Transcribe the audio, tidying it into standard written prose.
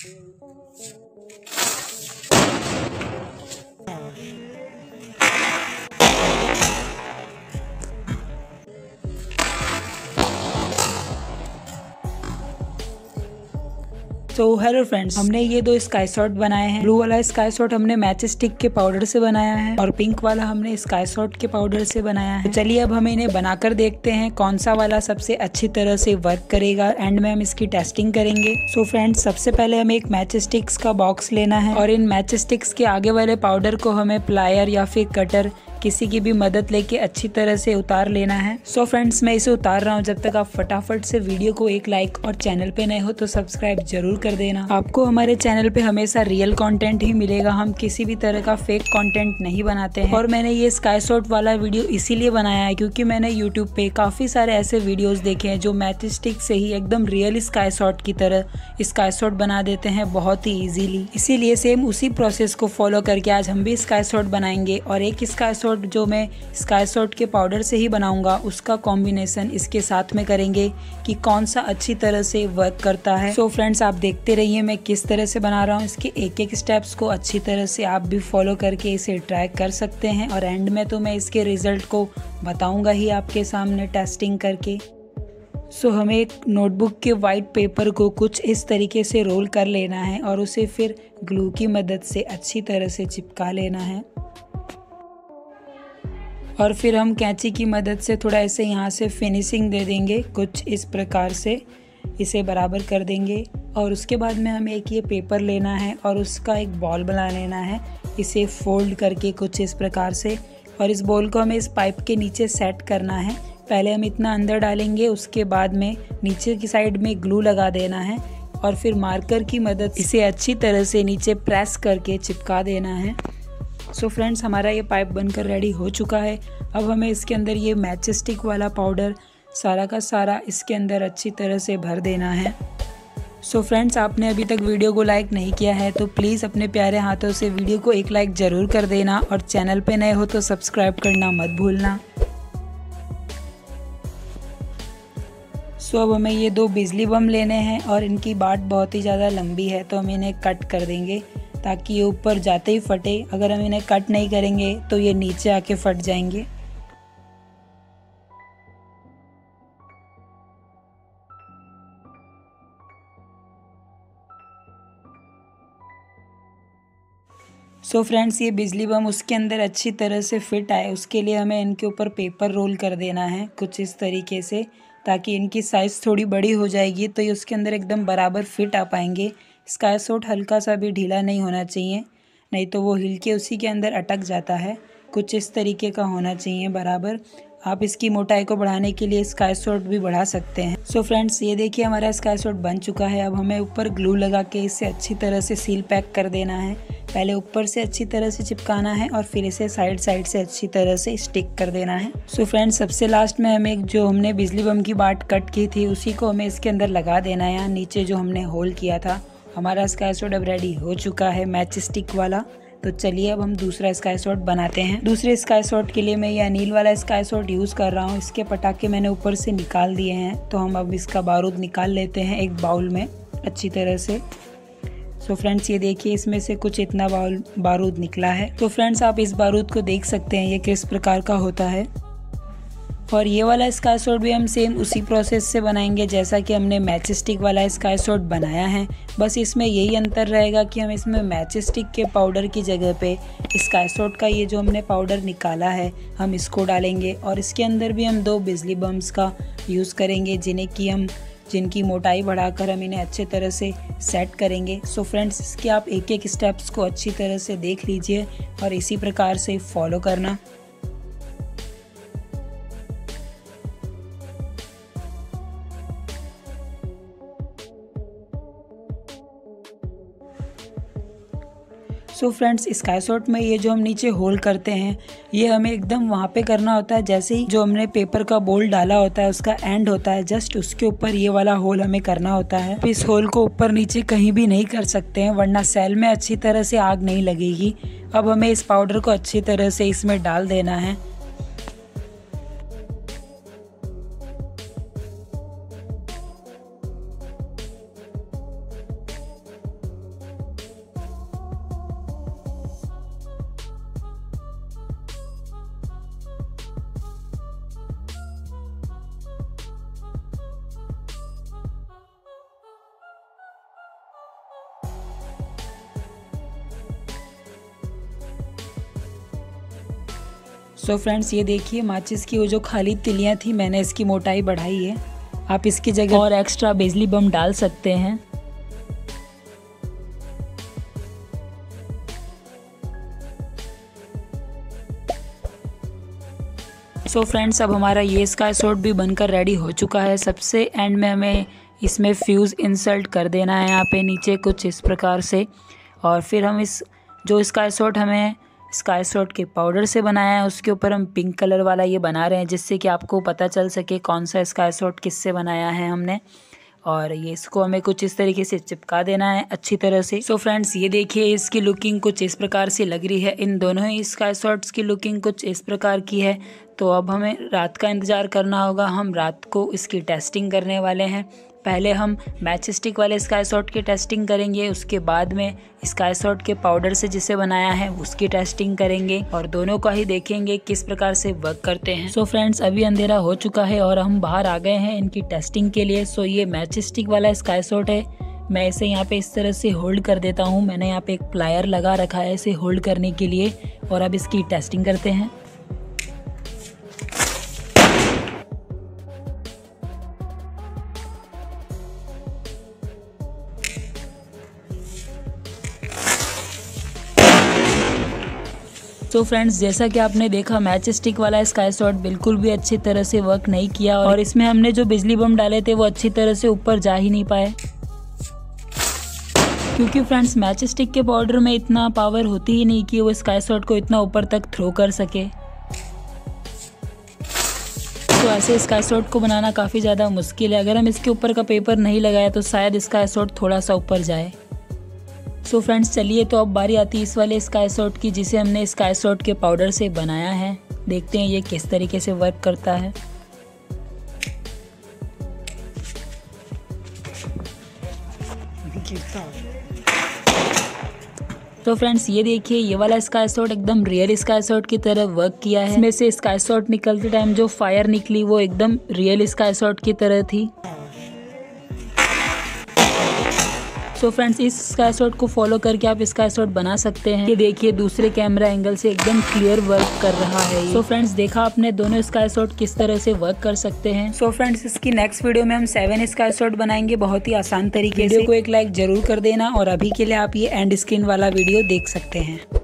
तो hello friends, हमने ये दो स्काई शॉट बनाए हैं। ब्लू वाला स्काई शॉट हमने मैच स्टिक के पाउडर से बनाया है और पिंक वाला हमने स्काई शॉट के पाउडर से बनाया है। तो चलिए अब हम इन्हें बनाकर देखते हैं कौन सा वाला सबसे अच्छी तरह से वर्क करेगा। एंड में हम इसकी टेस्टिंग करेंगे। सो फ्रेंड्स, सबसे पहले हमें एक मैच स्टिक्स का बॉक्स लेना है और इन मैच स्टिक्स के आगे वाले पाउडर को हमें प्लायर या फिर कटर किसी की भी मदद लेके अच्छी तरह से उतार लेना है। सो फ्रेंड्स, मैं इसे उतार रहा हूँ। जब तक आप फटाफट से वीडियो को एक लाइक और चैनल पे नए हो तो सब्सक्राइब जरूर कर देना। आपको हमारे चैनल पे हमेशा रियल कंटेंट ही मिलेगा। हम किसी भी तरह का फेक कंटेंट नहीं बनाते हैं। और मैंने ये स्काई शॉट वाला वीडियो इसीलिए बनाया है क्योंकि मैंने यूट्यूब पे काफी सारे ऐसे वीडियोज देखे हैं जो मैच स्टिक से ही एकदम रियल स्काई शॉट की तरह स्काई शॉट बना देते हैं बहुत ही इजीली। इसीलिए सेम उसी प्रोसेस को फॉलो करके आज हम भी स्काई शॉट बनाएंगे। और एक स्काई शॉट जो मैं स्काई शॉट के पाउडर से ही बनाऊंगा उसका कॉम्बिनेशन इसके साथ में करेंगे कि कौन सा अच्छी तरह से वर्क करता है। सो फ्रेंड्स, आप देखते रहिए मैं किस तरह से बना रहा हूँ। इसके एक एक स्टेप्स को अच्छी तरह से आप भी फॉलो करके इसे ट्राई कर सकते हैं। और एंड में तो मैं इसके रिजल्ट को बताऊंगा ही आपके सामने टेस्टिंग करके। सो हमें एक नोटबुक के वाइट पेपर को कुछ इस तरीके से रोल कर लेना है और उसे फिर ग्लू की मदद से अच्छी तरह से चिपका लेना है। और फिर हम कैंची की मदद से थोड़ा ऐसे यहाँ से फिनिशिंग दे देंगे। कुछ इस प्रकार से इसे बराबर कर देंगे। और उसके बाद में हमें एक ये पेपर लेना है और उसका एक बॉल बना लेना है, इसे फोल्ड करके कुछ इस प्रकार से। और इस बॉल को हमें इस पाइप के नीचे सेट करना है। पहले हम इतना अंदर डालेंगे, उसके बाद में नीचे की साइड में ग्लू लगा देना है और फिर मार्कर की मदद इसे अच्छी तरह से नीचे प्रेस करके चिपका देना है। सो फ्रेंड्स, हमारा ये पाइप बनकर रेडी हो चुका है। अब हमें इसके अंदर ये मैच स्टिक वाला पाउडर सारा का सारा इसके अंदर अच्छी तरह से भर देना है। सो फ्रेंड्स, आपने अभी तक वीडियो को लाइक नहीं किया है तो प्लीज़ अपने प्यारे हाथों से वीडियो को एक लाइक ज़रूर कर देना और चैनल पे नए हो तो सब्सक्राइब करना मत भूलना। सो अब हमें ये दो बिजली बम लेने हैं और इनकी बाट बहुत ही ज़्यादा लंबी है तो हम इन्हें कट कर देंगे ताकि ये ऊपर जाते ही फटे। अगर हम इन्हें कट नहीं करेंगे तो ये नीचे आके फट जाएंगे। सो फ्रेंड्स, ये बिजली बम उसके अंदर अच्छी तरह से फिट आए उसके लिए हमें इनके ऊपर पेपर रोल कर देना है कुछ इस तरीके से, ताकि इनकी साइज़ थोड़ी बड़ी हो जाएगी तो ये उसके अंदर एकदम बराबर फिट आ पाएंगे। स्काई शॉट हल्का सा भी ढीला नहीं होना चाहिए, नहीं तो वो हिल के उसी के अंदर अटक जाता है। कुछ इस तरीके का होना चाहिए बराबर। आप इसकी मोटाई को बढ़ाने के लिए स्काई शॉट भी बढ़ा सकते हैं। सो फ्रेंड्स, ये देखिए हमारा स्काई शॉट बन चुका है। अब हमें ऊपर ग्लू लगा के इसे अच्छी तरह से सील पैक कर देना है। पहले ऊपर से अच्छी तरह से चिपकाना है और फिर इसे साइड साइड से अच्छी तरह से स्टिक कर देना है। सो फ्रेंड्स, सबसे लास्ट में हमें जो हमने बिजली बम की बाट कट की थी उसी को हमें इसके अंदर लगा देना है, यहाँ नीचे जो हमने होल किया था। हमारा स्काई शॉट अब रेडी हो चुका है मैच स्टिक वाला। तो चलिए अब हम दूसरा स्काई शॉट बनाते हैं। दूसरे स्काई शॉट के लिए मैं ये अनिल वाला स्काई शॉट यूज़ कर रहा हूँ। इसके पटाखे मैंने ऊपर से निकाल दिए हैं तो हम अब इसका बारूद निकाल लेते हैं एक बाउल में अच्छी तरह से। सो फ्रेंड्स, ये देखिए इसमें से कुछ इतना बारूद निकला है। तो फ्रेंड्स, आप इस बारूद को देख सकते हैं ये किस प्रकार का होता है। और ये वाला स्काई शॉट भी हम सेम उसी प्रोसेस से बनाएंगे जैसा कि हमने मैच स्टिक वाला स्काई शॉट बनाया है। बस इसमें यही अंतर रहेगा कि हम इसमें मैच स्टिक के पाउडर की जगह पे स्काई शॉट का ये जो हमने पाउडर निकाला है हम इसको डालेंगे। और इसके अंदर भी हम दो बिजली बम्स का यूज़ करेंगे जिनकी मोटाई बढ़ाकर हम इन्हें अच्छे तरह से सेट करेंगे। सो फ्रेंड्स, इसके आप एक एक स्टेप्स को अच्छी तरह से देख लीजिए और इसी प्रकार से फॉलो करना। सो फ्रेंड्स, स्काई शॉट में ये जो हम नीचे होल करते हैं ये हमें एकदम वहाँ पे करना होता है जैसे ही जो हमने पेपर का बोल डाला होता है उसका एंड होता है जस्ट उसके ऊपर ये वाला होल हमें करना होता है। इस होल को ऊपर नीचे कहीं भी नहीं कर सकते हैं वरना सेल में अच्छी तरह से आग नहीं लगेगी। अब हमें इस पाउडर को अच्छी तरह से इसमें डाल देना है। सो फ्रेंड्स ये देखिए माचिस की वो जो खाली तिलियाँ थी मैंने इसकी मोटाई बढ़ाई है। आप इसकी जगह और एक्स्ट्रा बिजली बम डाल सकते हैं। सो फ्रेंड्स अब हमारा ये स्काई शॉट भी बनकर रेडी हो चुका है। सबसे एंड में हमें इसमें फ्यूज़ इंसर्ट कर देना है यहाँ पे नीचे कुछ इस प्रकार से। और फिर हम इस जो स्काई शॉट हमें स्काई शॉट के पाउडर से बनाया है उसके ऊपर हम पिंक कलर वाला ये बना रहे हैं, जिससे कि आपको पता चल सके कौन सा स्काई शॉट किससे बनाया है हमने। और ये इसको हमें कुछ इस तरीके से चिपका देना है अच्छी तरह से। सो फ्रेंड्स ये देखिए इसकी लुकिंग कुछ इस प्रकार से लग रही है। इन दोनों ही स्काई शॉट्स की लुकिंग कुछ इस प्रकार की है। तो अब हमें रात का इंतज़ार करना होगा। हम रात को इसकी टेस्टिंग करने वाले हैं। पहले हम मैच स्टिक वाले स्काई शॉट की टेस्टिंग करेंगे, उसके बाद में स्काई शॉट के पाउडर से जिसे बनाया है उसकी टेस्टिंग करेंगे और दोनों का ही देखेंगे किस प्रकार से वर्क करते हैं। सो फ्रेंड्स अभी अंधेरा हो चुका है और हम बाहर आ गए हैं इनकी टेस्टिंग के लिए। सो ये मैच स्टिक वाला स्काई शॉट है। मैं इसे यहाँ पे इस तरह से होल्ड कर देता हूँ। मैंने यहाँ पे एक प्लायर लगा रखा है इसे होल्ड करने के लिए। और अब इसकी टेस्टिंग करते हैं। तो फ्रेंड्स जैसा कि आपने देखा मैच स्टिक वाला स्काई शॉट बिल्कुल भी अच्छी तरह से वर्क नहीं किया और इसमें हमने जो बिजली बम डाले थे वो अच्छी तरह से ऊपर जा ही नहीं पाए, क्योंकि फ्रेंड्स मैच स्टिक के पाउडर में इतना पावर होती ही नहीं कि वो स्काई शॉट को इतना ऊपर तक थ्रो कर सके। तो ऐसे स्काई शॉट को बनाना काफ़ी ज़्यादा मुश्किल है। अगर हम इसके ऊपर का पेपर नहीं लगाए तो शायद स्काई शॉट थोड़ा सा ऊपर जाए। सो फ्रेंड्स चलिए तो अब बारी आती है इस वाले स्काई शॉट की जिसे हमने स्काई शॉट के पाउडर से बनाया है। देखते हैं ये किस तरीके से वर्क करता है। तो फ्रेंड्स ये देखिए ये वाला स्काई शॉट एकदम रियल स्काई शॉट की तरह वर्क किया है। इसमें से स्काई शॉट निकलते टाइम जो फायर निकली वो एकदम रियल स्काई शॉट की तरह थी। तो फ्रेंड्स इस स्काई शॉट को फॉलो करके आप स्काई शॉट बना सकते हैं। ये देखिए दूसरे कैमरा एंगल से एकदम क्लियर वर्क कर रहा है। सो फ्रेंड्स देखा आपने दोनों स्काई शॉट किस तरह से वर्क कर सकते हैं। सो फ्रेंड्स इसकी नेक्स्ट वीडियो में हम 7 स्काई शॉट बनाएंगे बहुत ही आसान तरीके से। वीडियो को एक लाइक जरूर कर देना और अभी के लिए आप ये एंड स्क्रीन वाला वीडियो देख सकते हैं।